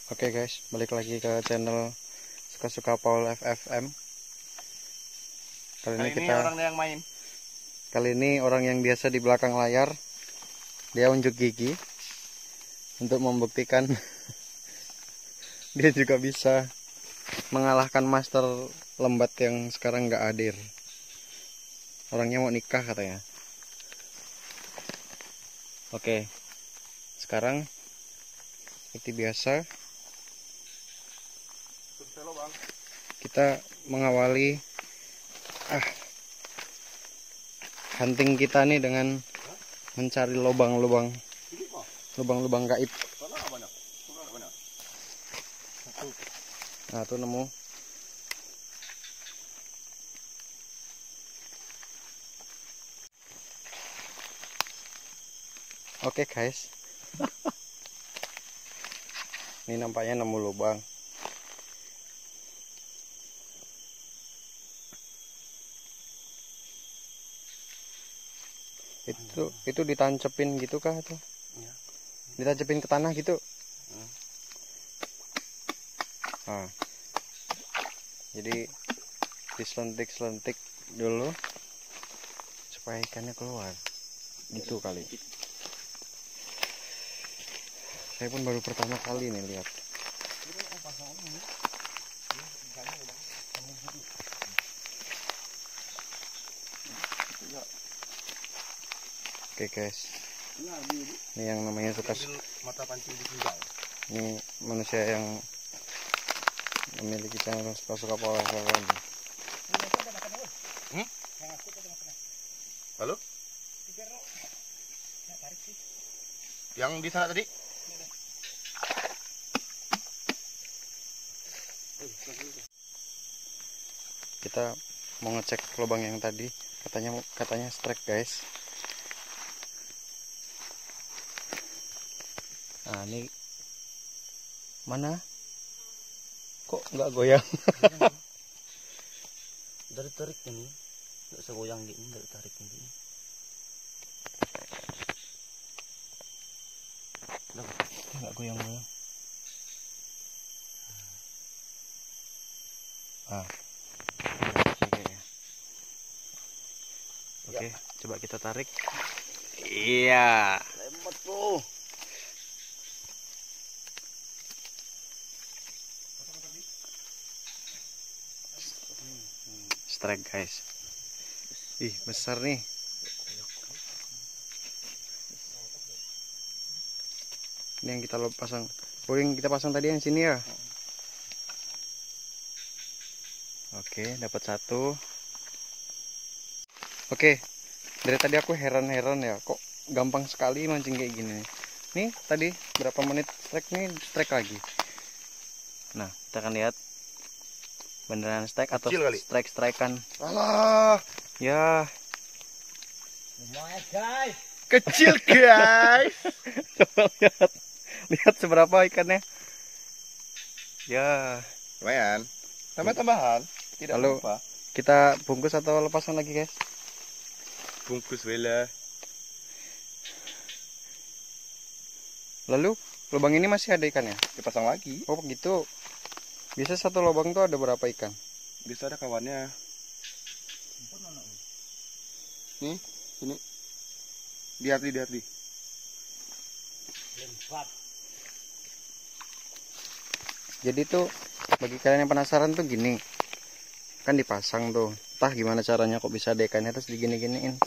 Oke guys, balik lagi ke channel Suka-Suka Paul FFM. Kali ini orang yang biasa di belakang layar. Dia unjuk gigi untuk membuktikan dia juga bisa mengalahkan master lembat yang sekarang nggak hadir. Orangnya mau nikah katanya. Oke, sekarang seperti biasa kita mengawali hunting kita nih dengan mencari lubang-lubang gaib. Nah, tuh nemu. Oke guys. Ini nampaknya nemu lubang. Itu ditancepin gitu kah tuh? Ya. Ditancepin ke tanah gitu. Nah, jadi diselentik dulu supaya ikannya keluar. Gitu kali. Saya pun baru pertama kali nih lihat. Oke guys, ini yang namanya ini manusia yang memiliki channel Suka-Suka Paul FFM. Halo? Yang di sana tadi? Kita mau ngecek lubang yang tadi, katanya strike guys. Nah, ini mana? Kok nggak goyang? Dari tarik ini, nggak segoyang gini, dari tarik ini. Nggak goyang-goyang. Oke, coba kita tarik. Iya. Lembat bro. Strike guys. Ih, besar nih. Ini yang kita pasang. Oh, yang kita pasang tadi yang sini ya. Oke, dapat satu. Oke, dari tadi aku heran-heran ya, kok gampang sekali mancing kayak gini. Nih tadi berapa menit strike nih, strike lagi. Nah, kita akan lihat beneran strike atau strike-strikean. Alah, ya. lumayan guys. Kecil guys. Coba lihat seberapa ikannya. Ya. Lumayan. Tambah-tambahan. Tidak Lalu lupa. Kita bungkus atau lepasan lagi guys? Bungkus wela. Lalu lubang ini masih ada ikannya? Dipasang lagi. Oh begitu. Bisa satu lubang tuh ada berapa ikan? Bisa ada kawannya. Nih, ini. Lihat di. Jadi tuh bagi kalian yang penasaran tuh gini. Kan dipasang tuh. Entah gimana caranya kok bisa ada ikannya, terus digini-giniin.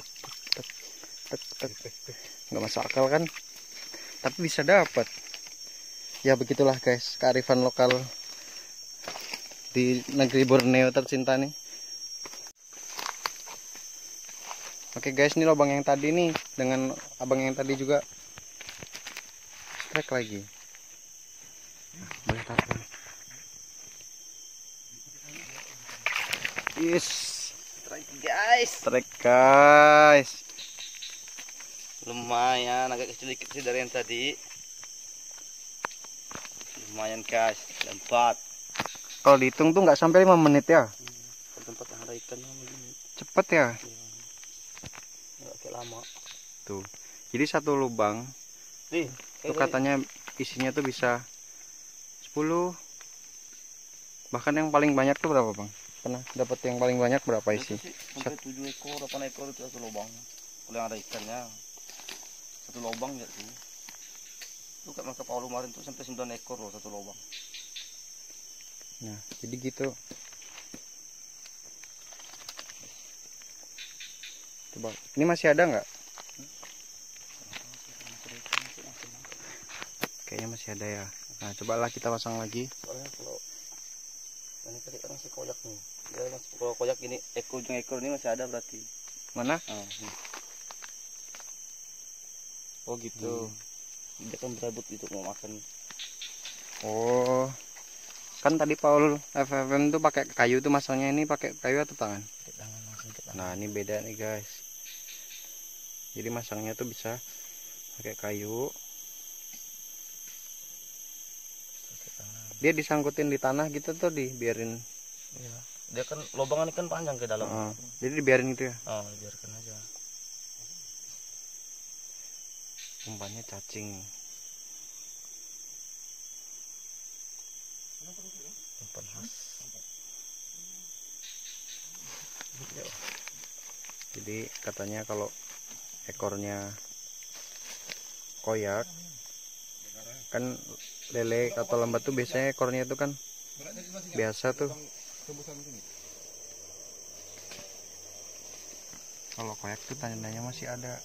Nggak masuk akal kan? Tapi bisa dapat. Ya begitulah guys, kearifan lokal di negeri Borneo tercinta nih. Oke guys, ini lubang yang tadi nih dengan abang yang tadi juga strike lagi. Nah, boleh tarik. Yes, strike guys. Lumayan, agak kecil dikit sih dari yang tadi. Lumayan guys, lempat. Kalau dihitung tuh nggak sampai 5 menit ya. Tempat yang ada ikannya begini. Cepet ya. Nggak kayak lama. Tuh. Jadi satu lubang Nih, itu katanya isinya tuh bisa Bahkan yang paling banyak tuh berapa bang? Pernah dapat yang paling banyak berapa isi? Sampai 7 ekor, 8 ekor itu satu lubang. Kalau yang ada ikannya satu lubang ya tuh. Itu kayak maka Paulo kemarin tuh sampai 9 ekor loh satu lubang. Nah, jadi gitu. Coba, ini masih ada nggak? Kayaknya masih ada ya. Nah, cobalah kita pasang lagi. Soalnya kalau ini tadi kan masih koyak nih. Dia masih kalau koyak ini ujung ekor ini masih ada berarti. Mana? Nih. Oh gitu. Dia kan berebut gitu mau makan. Oh, kan tadi Paul FFM tuh pakai kayu tuh, masangnya ini pakai kayu atau tangan? Tangan langsung ke tangan. Nah, ini beda nih guys. Jadi masangnya tuh bisa pakai kayu. Dia disangkutin di tanah gitu tuh, dibiarin. Iya. Dia kan lubangan kan panjang ke dalam. Jadi dibiarin gitu ya. Biarkan aja. Umpannya cacing. Umpan khas. Jadi katanya kalau ekornya koyak, kan lele atau lambat tuh biasanya ekornya itu kan biasa tuh. Kalau koyak tuh tandanya masih ada.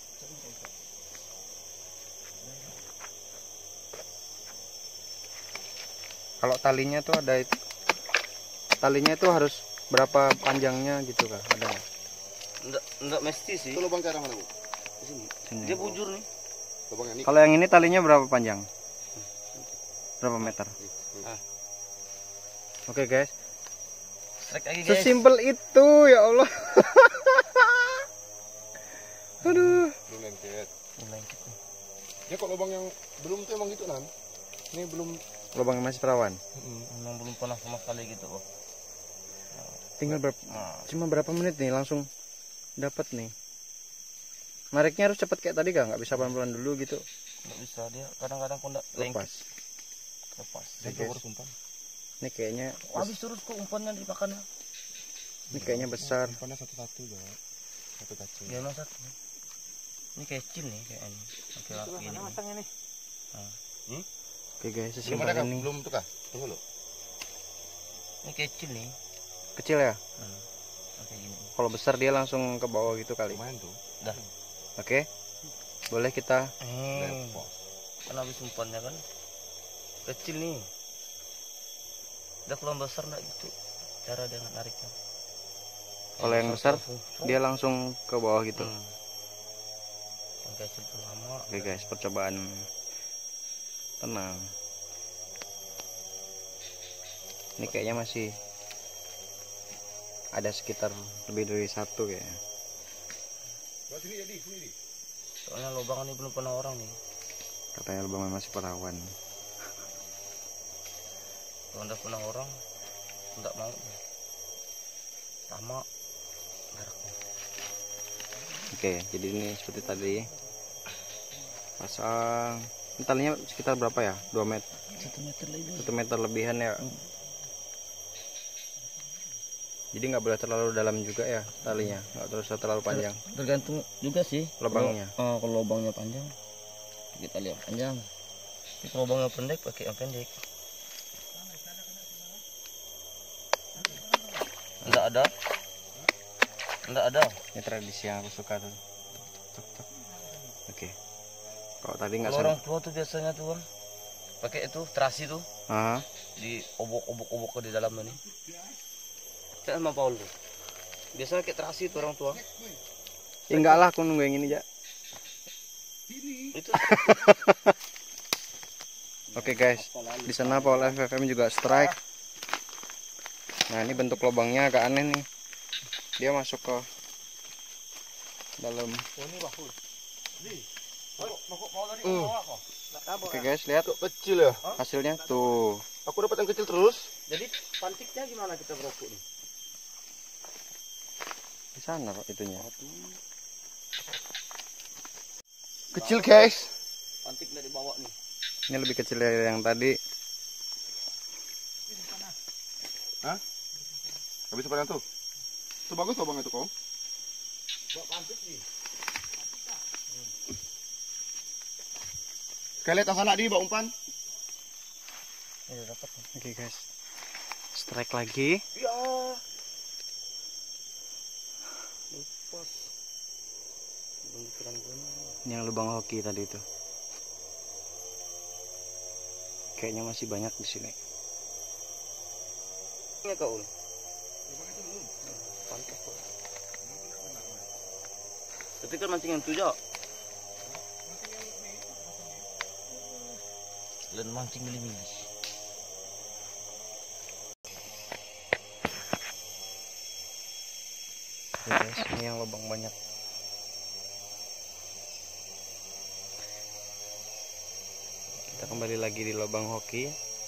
Kalau talinya tuh ada, talinya itu harus berapa panjangnya gitu kah? Ada nggak? Enggak mesti sih. Itu lubang ke arah mana, Bu? Di sini. Sini. Dia bujur nih. Lubang yang ini. Kalau yang ini talinya berapa panjang? Berapa meter? Oke guys. Strike lagi guys. Sesimpel itu ya Allah. Aduh. Belum lengket. Lengket nih. Ya kok lubang yang belum tuh emang gitu Nan. Ini belum. Lubangnya masih perawan. Memang belum pernah sama sekali gitu kok. Tinggal cuma berapa menit nih langsung dapat nih. Nariknya harus cepat kayak tadi kah? Nggak bisa pelan-pelan dulu gitu. Nggak bisa, dia kadang-kadang kok nggak Lepas. Lepas. Oke, guys. Ini kayaknya Habis terus kok umpannya dimakannya. ini kayaknya besar. Umpannya satu-satu ya. Satu kacang. Ya mas satu. Ini kecil nih kayaknya. Laki-laki ini. Masangnya nih. Oke guys, Belum sesimpel ada kah? ini. Belum tuh kah? Tunggu lo. Ini kecil nih. Kecil ya? Kayak gini. Kalau besar dia langsung ke bawah gitu kali. Lumayan tuh. Dah. Oke. Boleh kita. Lepas. Kan habis umpannya kan kecil nih. Udah kalau besar nggak gitu cara dia nariknya. Kalau yang besar dia langsung ke bawah gitu. Yang kecil tuh lama. Oke guys, percobaan. Tenang. Ini kayaknya masih ada sekitar lebih dari satu kayaknya. Soalnya lubang ini belum pernah orang nih. Katanya lubangnya masih perawan. Kalau udah pernah orang nggak mau. Sama jaraknya. Oke, jadi ini seperti tadi. Pasang. Ini talinya sekitar berapa ya? 2 meter. 1 meter lebih. 1 meter lebihan ya. Jadi nggak boleh terlalu dalam juga ya talinya, nggak terus terlalu panjang. Tergantung juga sih Lubangnya. Kalau lubangnya panjang kita lihat panjang. Tapi kalau lubangnya pendek pakai yang pendek. Enggak ada. Ini tradisi yang aku suka tuh. Oke. Kalau tadi nggak Kalau orang tua tuh biasanya tuh Bang, pakai itu terasi tuh Ah, di obok-obok ke di dalam ini. Saya sama Paul tuh. Biasanya kayak terasi tuh orang tua. ya enggak lah, aku nunggu yang ini aja. Itu Oke guys, di sana Paul FFM juga strike. Nah ini bentuk lubangnya agak aneh nih. Dia masuk ke dalam. Oke guys, lihat Kok kecil ya? hasilnya tuh. Aku dapat yang kecil terus. jadi pantiknya gimana kita berokok nih? Di sana kok itunya. Kecil guys. Pantik dari bawah nih. Ini lebih kecil dari yang tadi. Hah? Habis apa yang tuh? Itu bagus tuh bang itu kok. Sekali lihat anak di bawa umpan. Ini dapat. Oke guys, strike lagi. Ya. Lepas. Belum keren benar. Yang lubang hoki tadi itu. Kayaknya masih banyak di sini. Ini kau. Pantas kok. Tapi kan mancing yang tujuh. Dan mancing milih-milih. Oke guys, ini yang lubang banyak. Kita kembali lagi di lubang hoki.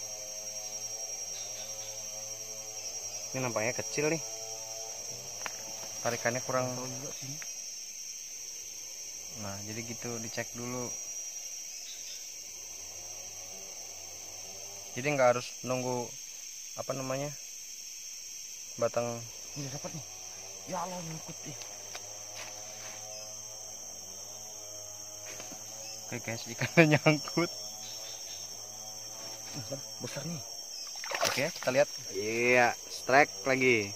Ini nampaknya kecil nih. Tarikannya kurang. Nah, jadi gitu, dicek dulu. Jadi nggak harus nunggu apa namanya batang. Ini dapat nih. Ya Allah, nyangkut nih. Oke guys, ikannya nyangkut. Besar nih. Oke, kita lihat. Iya, strike lagi.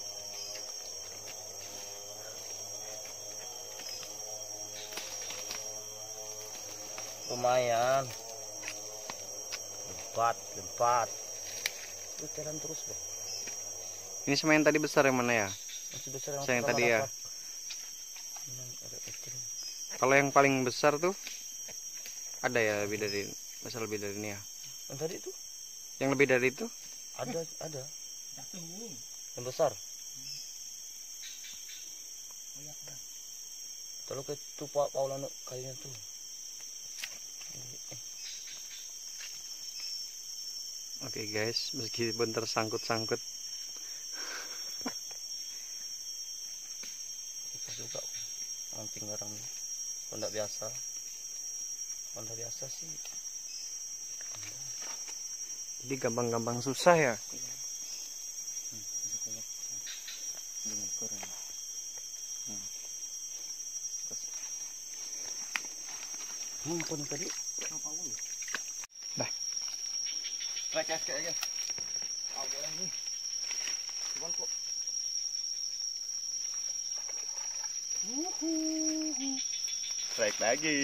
Lumayan. Lempat. Itu jalan terus, Bro. Ini sama yang tadi besar yang mana ya? Masih besar yang Yang pertama tadi ya. dapat. Ini agak kecil. Kalau yang paling besar tuh ada ya lebih dari ini ya. Yang tadi itu Yang lebih dari itu? ada. Yang besar. Kalau ke itu Pak Paulano kayaknya tuh. Oke guys, meskipun tersangkut-sangkut. Susah juga mancing orang ini. Kalau enggak biasa. Kalau enggak biasa sih. Jadi gampang-gampang susah ya. Apa nih tadi? Dah. Strike guys. Awalnya nih. Cuman kok. Strike lagi.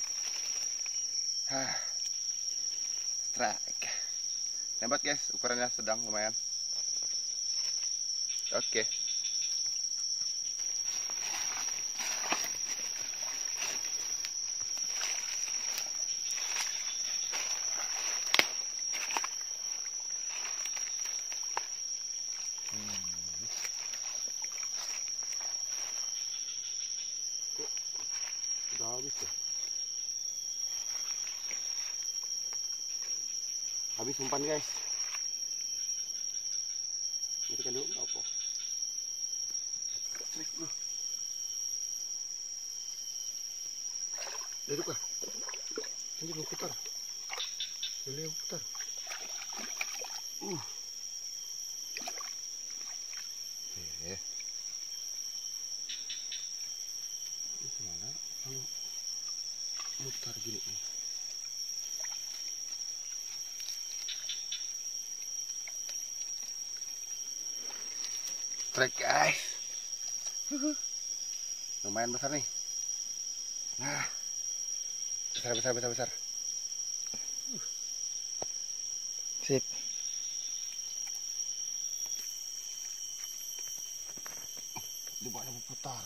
Strike. Hebat guys, ukurannya sedang lumayan. Oke. Udah habis ya? Habis umpan guys. Ini kan dulu apa? Duduk lah. Ini mau putar. Ini mau putar. Itu mana? Kalau mutar gini nih. Trek guys. Lumayan besar nih. Nah. Besar. Sip. Di bawahnya berputar.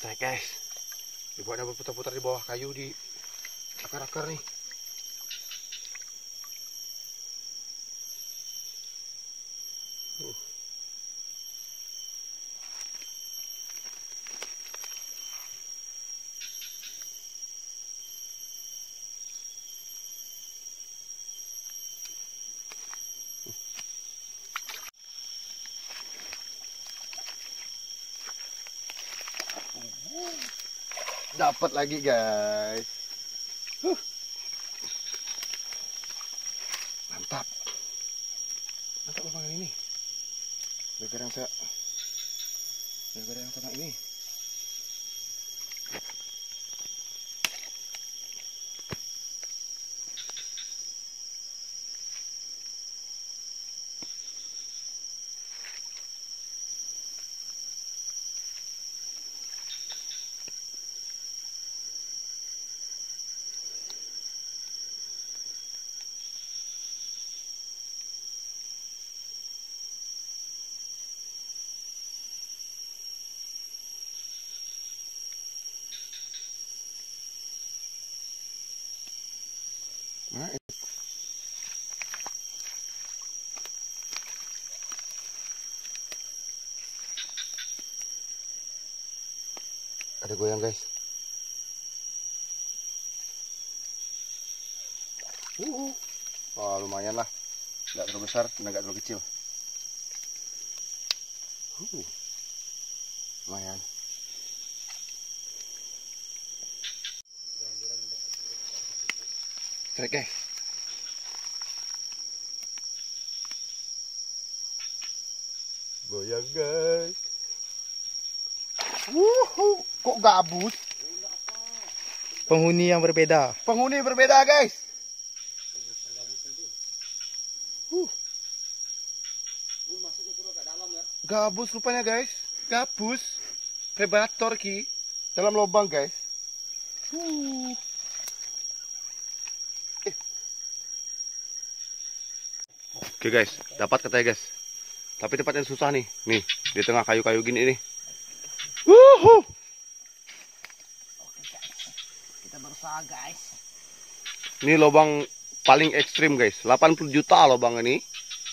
strike guys. Dibuatnya berputar-putar di bawah kayu di akar-akar nih. Dapat lagi guys. Mantap. Mantap lubang ini. Gara-gara yang sama ini. Nah, ada goyang guys. Oh, lumayan lah. Nggak terlalu besar, nggak terlalu kecil. Lumayan. Strike guys. Goyang guys. Kok gabus? Penghuni yang berbeda. Penghuni berbeda guys. Gabus rupanya guys. Gabus. Predator ki. Dalam lubang guys. Oke guys, dapat katanya guys. Tapi tempatnya susah nih. Nih, di tengah kayu-kayu gini nih. Kita berusaha guys. Ini lubang paling ekstrim guys. 80 juta lubang ini.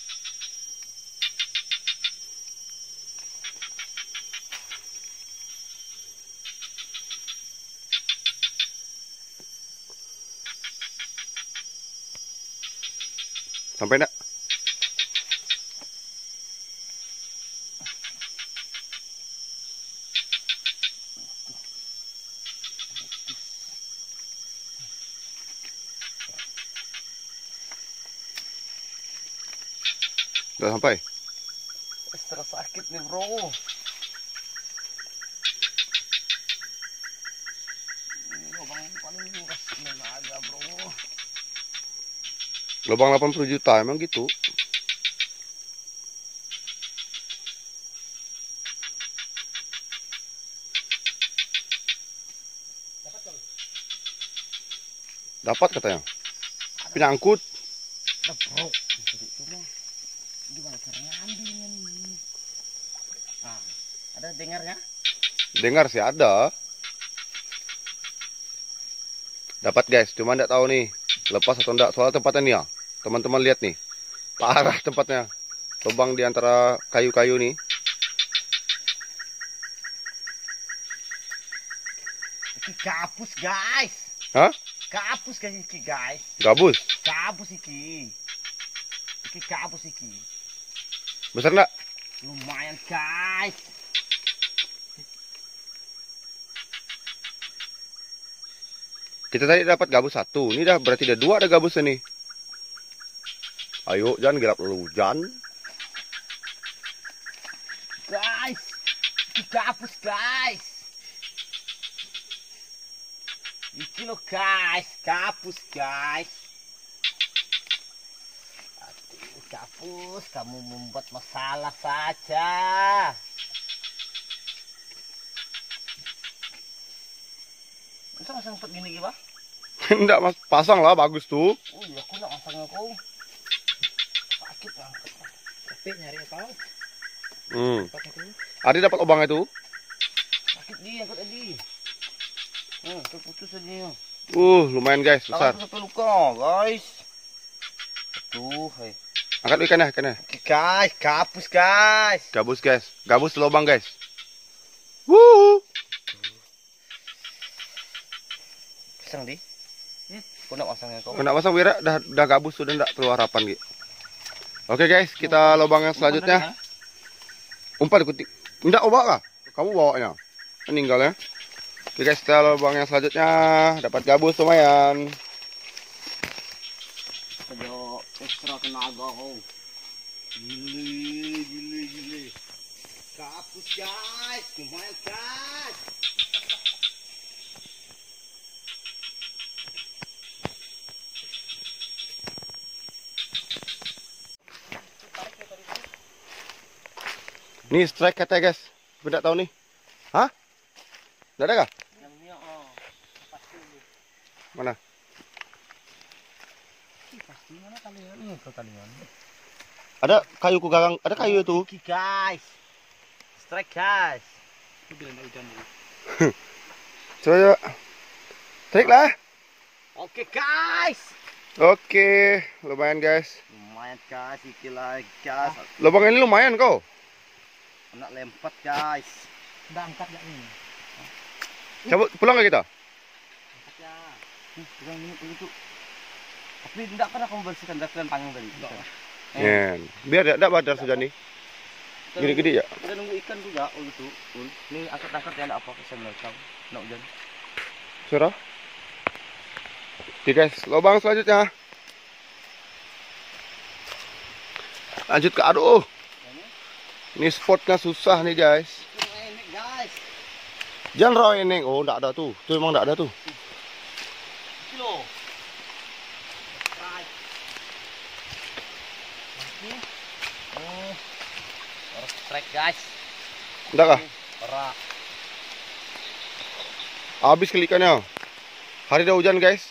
Sampai enggak? Udah sampai? Terus sakit nih bro. Ini lubang paling luas agak bro. Lubang 80 juta emang gitu. Dapat katanya. Penyangkut. Bro. Cuma gimana cara ngambilnya nih? Ah, ada dengarnya? Dengar sih ada. Dapat guys, cuma enggak tahu nih lepas atau enggak. Soal tempatnya nih ya. Teman-teman lihat nih. Parah tempatnya. Lubang di antara kayu-kayu nih. Iki gabus guys. Hah? Gabus kan iki guys. Gabus. Gabus iki. Iki gabus iki. Besar enggak? Lumayan guys. Kita tadi dapat gabus 1. Ini dah berarti ada 2 ada gabusnya nih. Ayo, jangan gerak dulu, jangan. Guys, iki gabus guys. Iki lo guys, gabus guys. Aduh, gabus, kamu membuat masalah saja. Masa masang empat gini gimana? Enggak mas, pasang lah, bagus tuh. Oh iya, aku nak masangnya kau. Sakit lah. Tapi nyari apa? Adi dapat lubang itu. Sakit dia, angkat Edi. Terputus aja. Lumayan guys, besar. Tangan sampai luka, guys. Aduh, hai. Angkat ikannya, ikannya. Oke, guys, gabus, guys. Gabus guys, gabus lubang guys. Wuh. Pasang di. Kau nak pasangnya kau? Kena pasang Wira, dah gabus sudah ndak perlu harapan gitu. Oke guys, kita lubang yang selanjutnya. Umpan ikuti. Ndak bawa kah? Kamu bawanya. Meninggal ya. Oke guys, kita lubang yang selanjutnya. Dapat gabus lumayan. Ayo, ekstra tenaga kau. Gile. Gabus guys, lumayan guys. Nih strike katanya guys. Aku ndak tahu nih. Hah? Ndak ada kah? Yang ini pasti. Mana? Pasti mana kalian? Ini kau kalian. Ada kayu ku gagang, ada kayu itu. Oke guys. Strike guys. Coba. Strike lah. Oke guys. Oke, lumayan guys. Lumayan guys, iki lagi guys. Lubang ini lumayan kau. Nak lempet guys. Udah angkat ya ini. Cabut pulang ke kita? Angkat ya. Pegang ini tuh. Tapi tidak pernah kamu bersihkan dari panjang tadi. Biar tidak badar sudah nih. Gede-gede ya. Kita nunggu ikan juga. Oh gitu. Ini angkat-angkat ya, ada apa kesan kau? Nak hujan. Surah. Oke guys, lubang selanjutnya. Lanjut ke aduh. Ini spotnya susah nih guys. Jangan raw ini. Oh, enggak ada tuh. Tuh emang enggak ada tuh. Kilo. Harus strike guys. Enggak kah? Perak. Habis kelikannya. Hari dah hujan guys.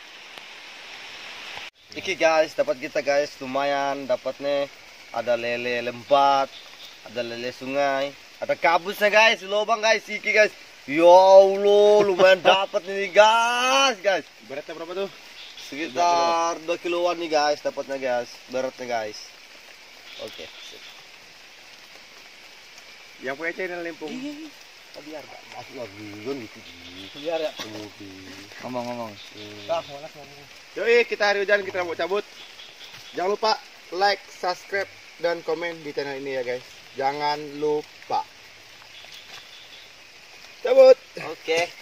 Iki guys, dapat kita guys, lumayan dapatnya. Ada lele lembat, ada lele sungai, ada gabusnya guys, lubang guys, iki guys. Ya Allah, lumayan dapat nih guys. Beratnya berapa tuh? Sekitar 2 kiloan nih guys, dapatnya guys, beratnya guys. Oke. Yang punya channel Lempung. Biar gak masuk lagi gitu. Biar ya. Ngomong. Yoi, kita hari hujan, kita mau cabut. Jangan lupa like, subscribe, dan komen di channel ini ya guys. Jangan lupa. Cabut. Oke.